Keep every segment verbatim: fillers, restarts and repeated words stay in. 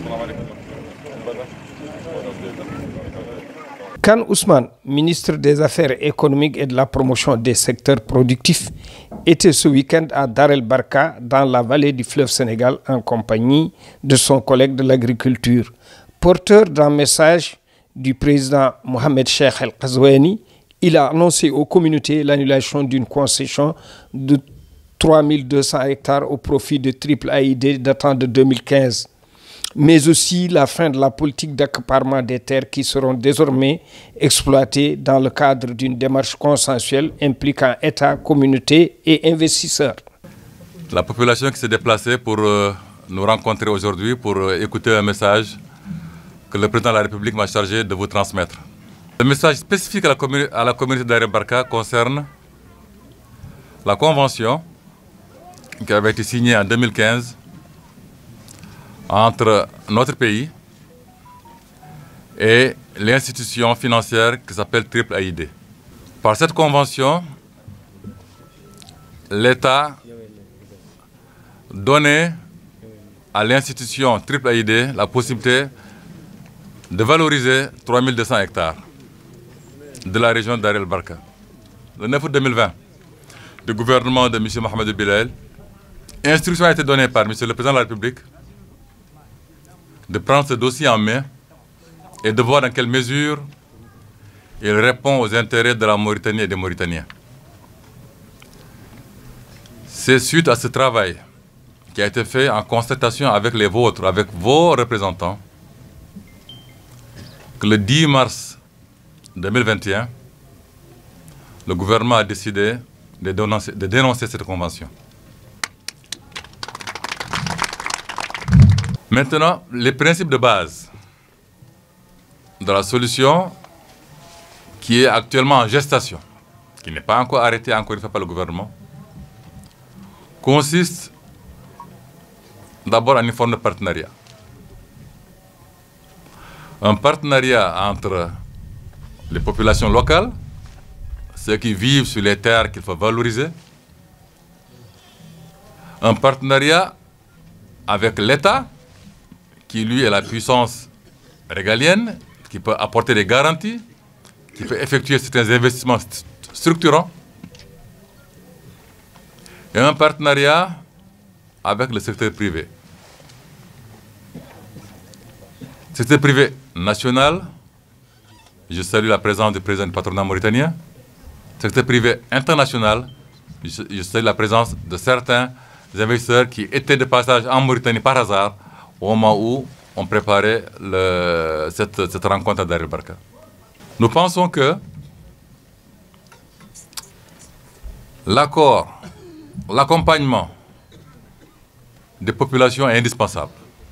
Kane Ousmane, ministre des Affaires économiques et de la promotion des secteurs productifs, était ce week-end à Dar El Barka, dans la vallée du fleuve Sénégal, en compagnie de son collègue de l'agriculture. Porteur d'un message du président Mohamed Cheikh El Ghazouani, il a annoncé aux communautés l'annulation d'une concession de trois mille deux cents hectares au profit de Triple A I D datant de deux mille quinze. Mais aussi la fin de la politique d'accaparement des terres qui seront désormais exploitées dans le cadre d'une démarche consensuelle impliquant État, communauté et investisseurs. La population qui s'est déplacée pour euh, nous rencontrer aujourd'hui pour euh, écouter un message que le président de la République m'a chargé de vous transmettre. Le message spécifique à la, commune, à la communauté d'Dar El Barka concerne la convention qui avait été signée en deux mille quinze entre notre pays et l'institution financière qui s'appelle Triple A I D. Par cette convention, l'État donnait à l'institution Triple A I D la possibilité de valoriser trois mille deux cents hectares de la région de Dar El Barka. Le neuf août deux mille vingt, le gouvernement de M. Mohamed Bilal, instruction a été donnée par M. le Président de la République de prendre ce dossier en main et de voir dans quelle mesure il répond aux intérêts de la Mauritanie et des Mauritaniens. C'est suite à ce travail qui a été fait en concertation avec les vôtres, avec vos représentants, que le dix mars deux mille vingt et un, le gouvernement a décidé de dénoncer, de dénoncer cette convention. Maintenant, les principes de base de la solution qui est actuellement en gestation, qui n'est pas encore arrêtée encore une fois par le gouvernement, consiste d'abord en une forme de partenariat. Un partenariat entre les populations locales, ceux qui vivent sur les terres qu'il faut valoriser, un partenariat avec l'État, qui lui est la puissance régalienne, qui peut apporter des garanties, qui peut effectuer certains investissements st structurants, et un partenariat avec le secteur privé. Secteur privé national, je salue la présence du président du patronat mauritanien. Secteur privé international, je, je salue la présence de certains investisseurs qui étaient de passage en Mauritanie par hasard, au moment où on préparait le, cette, cette rencontre à Dar El Barka. Nous pensons que l'accord, l'accompagnement des populations est indispensable.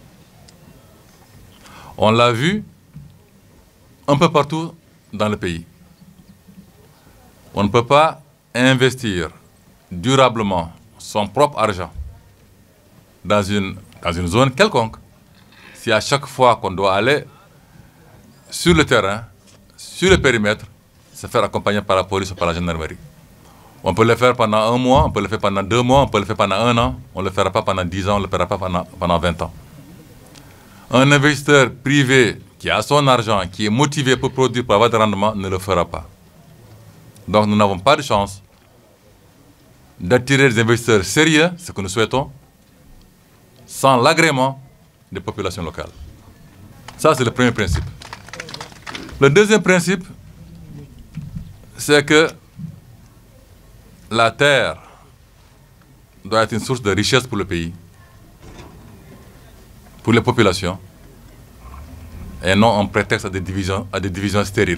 On l'a vu un peu partout dans le pays. On ne peut pas investir durablement son propre argent dans une, dans une zone quelconque si à chaque fois qu'on doit aller sur le terrain, sur le périmètre, se faire accompagner par la police ou par la gendarmerie. On peut le faire pendant un mois, on peut le faire pendant deux mois, on peut le faire pendant un an, on ne le fera pas pendant dix ans, on ne le fera pas pendant, pendant vingt ans. Un investisseur privé qui a son argent, qui est motivé pour produire, pour avoir de rendement, ne le fera pas. Donc nous n'avons pas de chance d'attirer des investisseurs sérieux, ce que nous souhaitons, sans l'agrément des populations locales. Ça, c'est le premier principe. Le deuxième principe, c'est que la terre doit être une source de richesse pour le pays, pour les populations, et non un prétexte à des divisions, à des divisions stériles.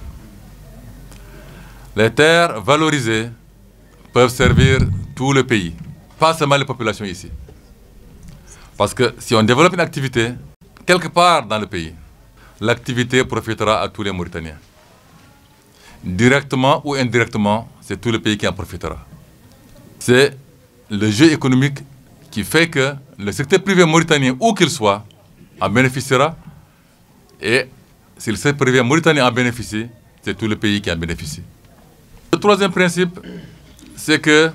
Les terres valorisées peuvent servir tout le pays, pas seulement les populations ici. Parce que si on développe une activité, quelque part dans le pays, l'activité profitera à tous les Mauritaniens. Directement ou indirectement, c'est tout le pays qui en profitera. C'est le jeu économique qui fait que le secteur privé mauritanien, où qu'il soit, en bénéficiera. Et si le secteur privé mauritanien en bénéficie, c'est tout le pays qui en bénéficie. Le troisième principe, c'est que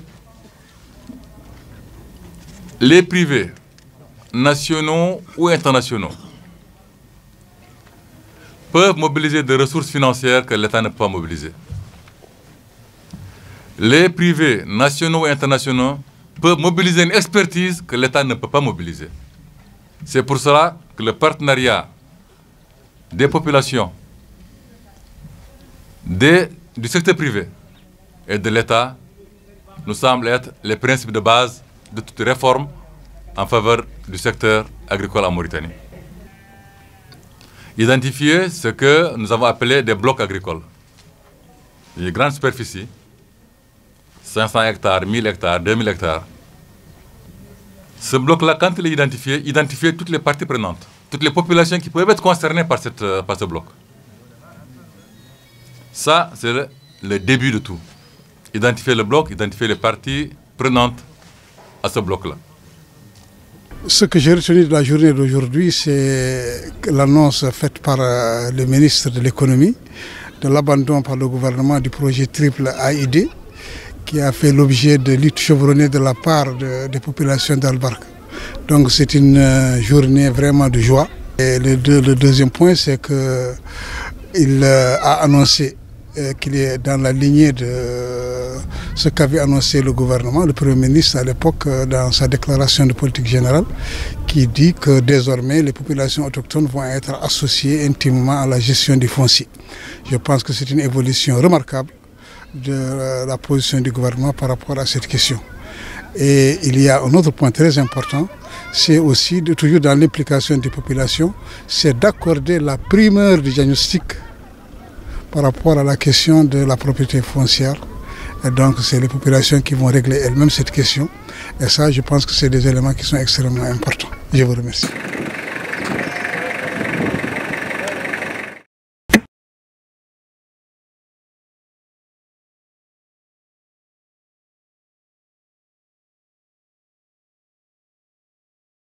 les privés, nationaux ou internationaux, peuvent mobiliser des ressources financières que l'État ne peut pas mobiliser. Les privés nationaux et internationaux peuvent mobiliser une expertise que l'État ne peut pas mobiliser. C'est pour cela que le partenariat des populations, des, du secteur privé et de l'État nous semble être les principes de base de toute réforme en faveur du secteur agricole en Mauritanie. Identifier ce que nous avons appelé des blocs agricoles. Une grande superficie, cinq cents hectares, mille hectares, deux mille hectares. Ce bloc-là, quand il est identifié, identifier toutes les parties prenantes, toutes les populations qui peuvent être concernées par, cette, par ce bloc. Ça, c'est le, le début de tout. Identifier le bloc, identifier les parties prenantes à ce bloc-là. Ce que j'ai retenu de la journée d'aujourd'hui, c'est l'annonce faite par le ministre de l'économie de l'abandon par le gouvernement du projet triple A I D qui a fait l'objet de luttes chevronnées de la part de, des populations d'Al-Barka. Donc c'est une journée vraiment de joie. Et le, deux, le deuxième point, c'est qu'il a annoncé qu'il est dans la lignée de ce qu'avait annoncé le gouvernement, le Premier ministre à l'époque dans sa déclaration de politique générale, qui dit que désormais les populations autochtones vont être associées intimement à la gestion du foncier. Je pense que c'est une évolution remarquable de la position du gouvernement par rapport à cette question. Et il y a un autre point très important, c'est aussi, de, toujours dans l'implication des populations, c'est d'accorder la primeur du diagnostic par rapport à la question de la propriété foncière. Et donc c'est les populations qui vont régler elles-mêmes cette question. Et ça, je pense que c'est des éléments qui sont extrêmement importants. Je vous remercie.